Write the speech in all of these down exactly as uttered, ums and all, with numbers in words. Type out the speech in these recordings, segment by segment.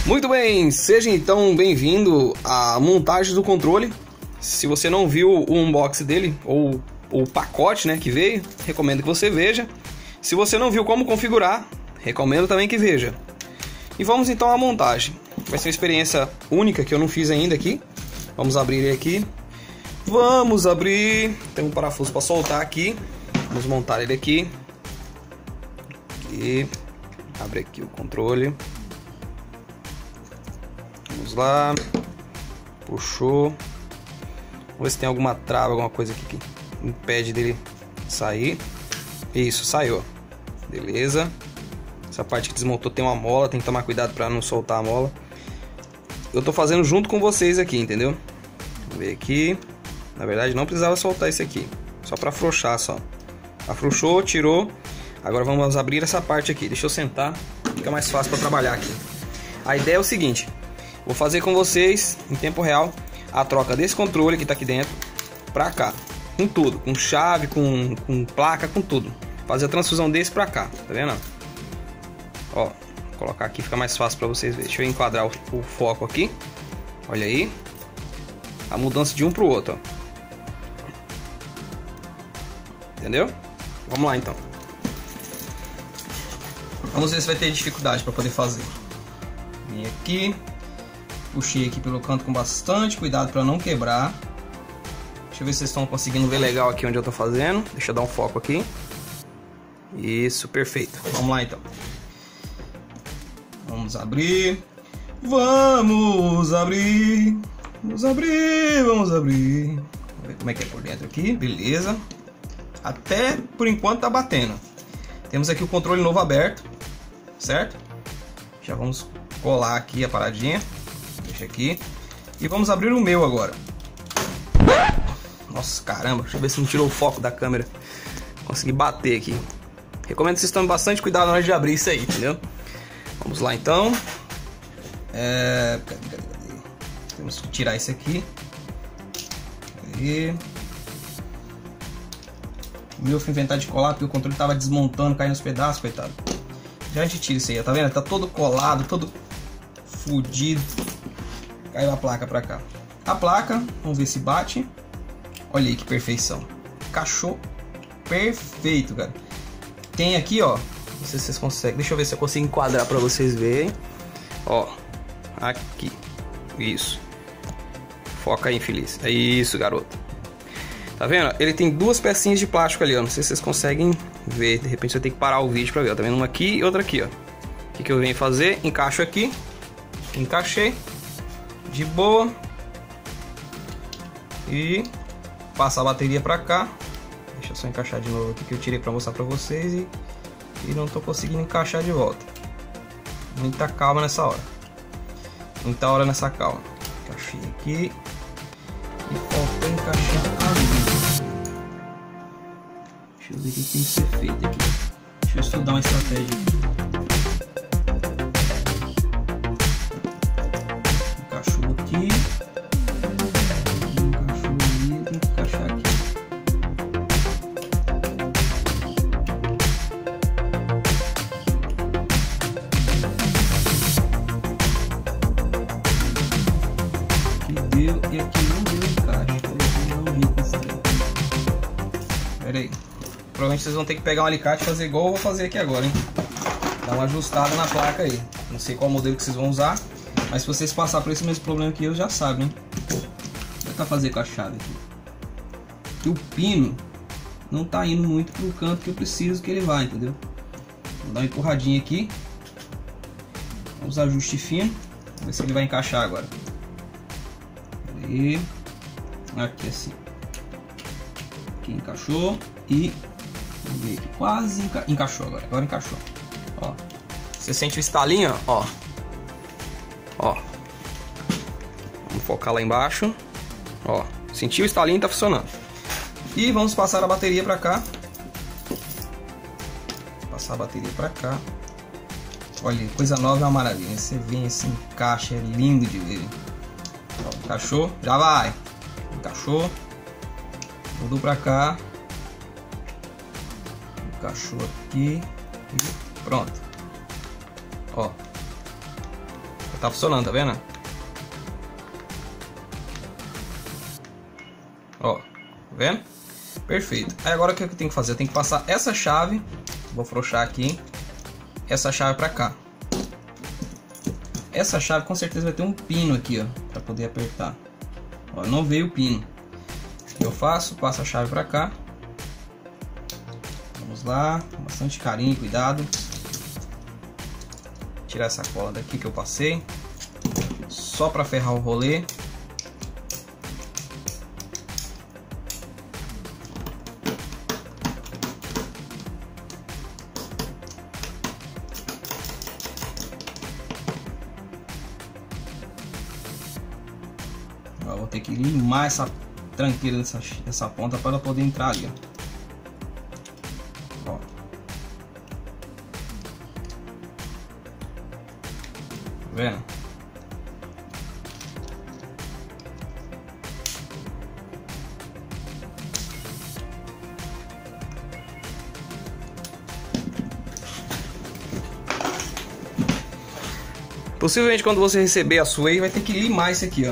Muito bem, seja então bem-vindo à montagem do controle. Se você não viu o unboxing dele, ou o pacote, né, que veio, recomendo que você veja. Se você não viu como configurar, recomendo também que veja. E vamos então à montagem. Vai ser uma experiência única que eu não fiz ainda aqui. Vamos abrir ele aqui. Vamos abrir. Tem um parafuso para soltar aqui. Vamos montar ele aqui. Aqui. Abre aqui o controle. Vamos lá. Puxou. Vamos ver se tem alguma trava, alguma coisa aqui que impede dele sair. Isso, saiu. Beleza. Essa parte que desmontou tem uma mola, tem que tomar cuidado para não soltar a mola. Eu tô fazendo junto com vocês aqui, entendeu? Vamos ver aqui. Na verdade não precisava soltar esse aqui, só para afrouxar só. Afrouxou, tirou. Agora vamos abrir essa parte aqui. Deixa eu sentar, fica mais fácil para trabalhar aqui. A ideia é o seguinte: vou fazer com vocês em tempo real a troca desse controle que está aqui dentro para cá, com tudo, com chave, com, com placa, com tudo. Fazer a transfusão desse para cá, tá vendo? Ó, vou colocar aqui, fica mais fácil para vocês verem. Deixa eu enquadrar o, o foco aqui. Olha aí a mudança de um para o outro, ó. Entendeu? Vamos lá então. Vamos ver se vai ter dificuldade para poder fazer. Vem aqui. Puxei aqui pelo canto com bastante cuidado para não quebrar. Deixa eu ver se vocês estão conseguindo ver legal aqui onde eu tô fazendo. Deixa eu dar um foco aqui. Isso, perfeito. Vamos lá então. Vamos abrir. Vamos abrir. Vamos abrir, vamos abrir. Vamos ver como é que é por dentro aqui. Beleza. Até por enquanto tá batendo. Temos aqui o controle novo aberto, certo? Já vamos colar aqui a paradinha. Deixa aqui. E vamos abrir o meu agora. Nossa, caramba. Deixa eu ver se não tirou o foco da câmera. Consegui bater aqui. Recomendo que vocês tomem bastante cuidado na hora de abrir isso aí, entendeu? Vamos lá então. É... Temos que tirar isso aqui. Aí. O meu foi inventar de colar porque o controle estava desmontando, caindo nos pedaços, coitado. Já a gente tira isso aí, tá vendo? Tá todo colado, todo fudido. Caiu a placa pra cá. A placa, vamos ver se bate. Olha aí que perfeição. Encaixou perfeito, cara. Tem aqui, ó. Não sei se vocês conseguem. Deixa eu ver se eu consigo enquadrar pra vocês verem. Ó. Aqui. Isso. Foca aí, infeliz. É isso, garoto. Tá vendo? Ele tem duas pecinhas de plástico ali, ó. Não sei se vocês conseguem ver. De repente você tem que parar o vídeo pra ver. Ó. Tá vendo? Uma aqui e outra aqui, ó. O que, que eu venho fazer? Encaixo aqui. Encaixei. De boa. E passa a bateria pra cá. Deixa eu só encaixar de novo aqui que eu tirei pra mostrar pra vocês. E, e não tô conseguindo encaixar de volta. Muita calma nessa hora. Muita hora nessa calma. Encaixei aqui. E faltou encaixar ali. Deixa eu ver o que tem que ser feito aqui. Deixa eu estudar uma estratégia aqui. Encaixou aqui. Encaixou ali. Tem que encaixar aqui. Aqui deu e aqui não deu encaixe. Eu não vi com esse trem. Pera aí. Provavelmente vocês vão ter que pegar um alicate e fazer igual eu vou fazer aqui agora, hein? Dar uma ajustada na placa aí. Não sei qual modelo que vocês vão usar, mas se vocês passarem por esse mesmo problema aqui, eu já sabem, hein? Vou tentar fazer com a chave aqui. Que o pino não tá indo muito pro canto que eu preciso que ele vá, entendeu? Vou dar uma empurradinha aqui. Vamos ajuste fino. Vamos ver se ele vai encaixar agora. E aqui assim. Aqui encaixou e vamos ver aqui, quase enca... encaixou agora. Agora encaixou. Ó, você sente o estalinho, ó. Ó. Vamos focar lá embaixo. Ó, sentiu o estalinho, tá funcionando. E vamos passar a bateria para cá. Passar a bateria para cá. Olha, coisa nova é uma maravilha. Você vem esse encaixe, é lindo de ver. Ó, encaixou, já vai. Encaixou. Mudou para cá. Encaixou aqui. E pronto. Ó. Tá funcionando, tá vendo? Ó, tá vendo? Perfeito. Aí agora o que eu tenho que fazer? Eu tenho que passar essa chave, vou afrouxar aqui, essa chave pra cá. Essa chave com certeza vai ter um pino aqui, ó, pra poder apertar. Ó, não veio o pino. O que eu faço? Passo a chave pra cá. Vamos lá, com bastante carinho e cuidado. Tirar essa cola daqui que eu passei. Só pra ferrar o rolê. Eu vou ter que limar essa tranqueira dessa, dessa ponta para ela poder entrar ali, ó. Ó. Tá vendo? Possivelmente quando você receber a sua aí vai ter que limar isso aqui, ó.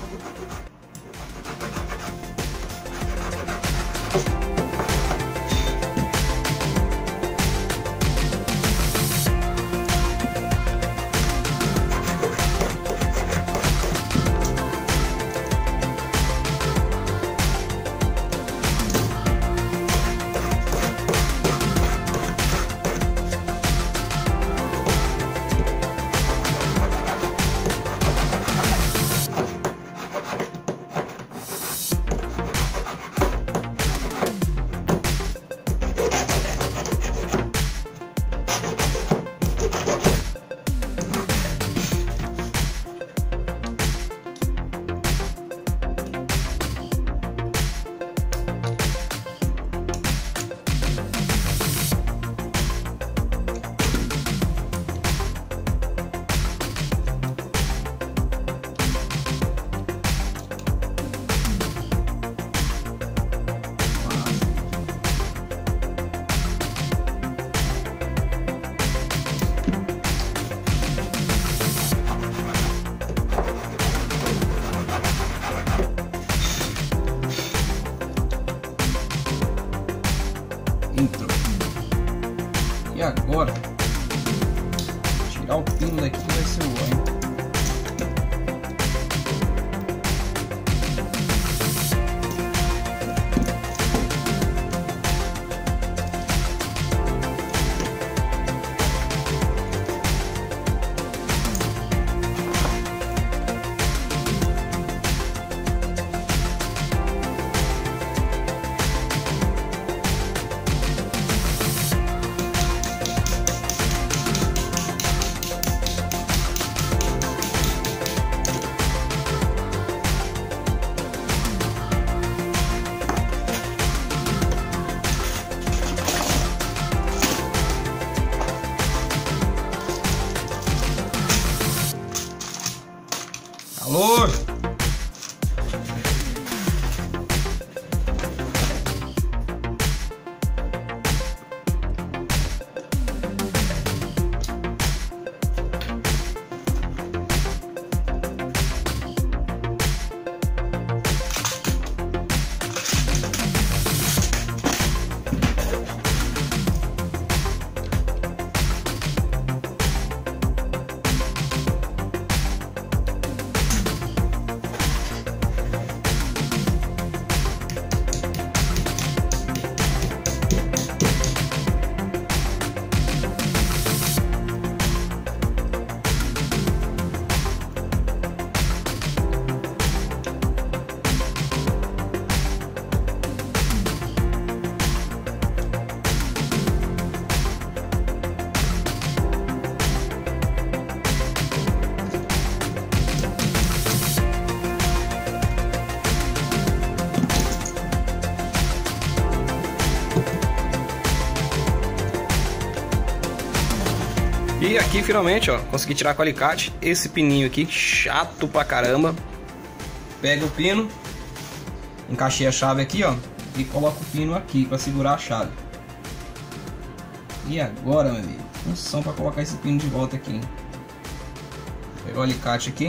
Entrou. E agora, tirar o pino daqui vai ser o ó, hein? Alô? E aqui finalmente, ó, consegui tirar com o alicate esse pininho aqui, chato pra caramba. Pega o pino, encaixei a chave aqui, ó, e coloco o pino aqui pra segurar a chave. E agora, meu amigo, função pra colocar esse pino de volta aqui. Pegar o alicate aqui.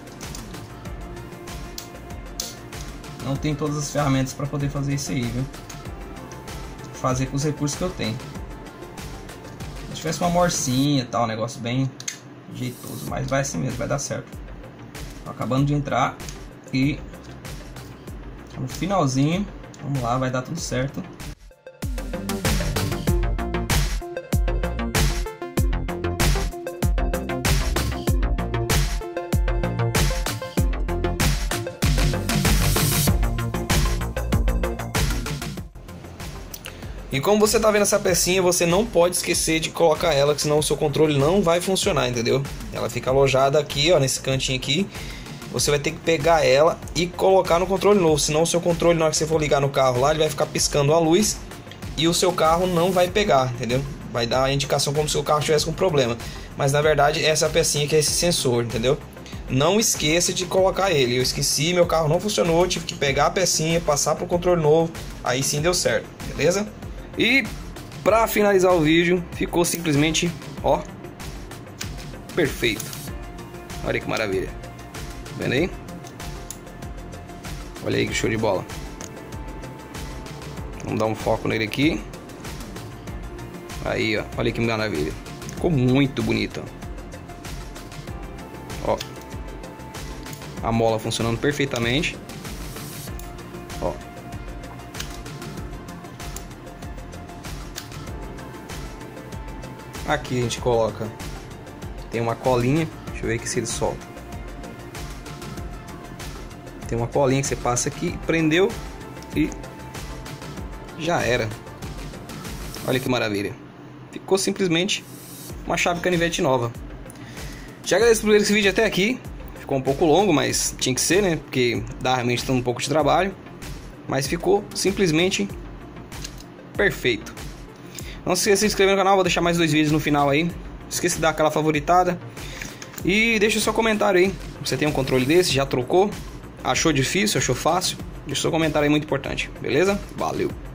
Não tem todas as ferramentas para poder fazer isso aí, viu? Vou fazer com os recursos que eu tenho. Se tivesse uma morcinha e tal, um negócio bem jeitoso, mas vai assim mesmo, vai dar certo. Tô acabando de entrar e no finalzinho, vamos lá, vai dar tudo certo. E como você tá vendo essa pecinha, você não pode esquecer de colocar ela, que senão o seu controle não vai funcionar, entendeu? Ela fica alojada aqui, ó, nesse cantinho aqui. Você vai ter que pegar ela e colocar no controle novo, senão o seu controle, na hora que você for ligar no carro lá, ele vai ficar piscando a luz e o seu carro não vai pegar, entendeu? Vai dar a indicação como se o carro tivesse com problema. Mas na verdade essa é a pecinha que é esse sensor, entendeu? Não esqueça de colocar ele. Eu esqueci, meu carro não funcionou, tive que pegar a pecinha, passar para o controle novo, aí sim deu certo, beleza? E para finalizar o vídeo, ficou simplesmente, ó, perfeito. Olha que maravilha. Tá vendo aí? Olha aí que show de bola. Vamos dar um foco nele aqui. Aí, ó, olha que maravilha. Ficou muito bonito, ó. Ó. A mola funcionando perfeitamente. Ó. Aqui a gente coloca, tem uma colinha, deixa eu ver aqui se ele solta. Tem uma colinha que você passa aqui, prendeu e já era. Olha que maravilha. Ficou simplesmente uma chave canivete nova. Te agradeço por ver esse vídeo até aqui. Ficou um pouco longo, mas tinha que ser, né? Porque dá realmente um pouco de trabalho. Mas ficou simplesmente perfeito. Não se esqueça de se inscrever no canal, vou deixar mais dois vídeos no final aí. Não esqueça de dar aquela favoritada. E deixa o seu comentário aí. Você tem um controle desse? Já trocou? Achou difícil? Achou fácil? Deixa o seu comentário aí, muito importante. Beleza? Valeu!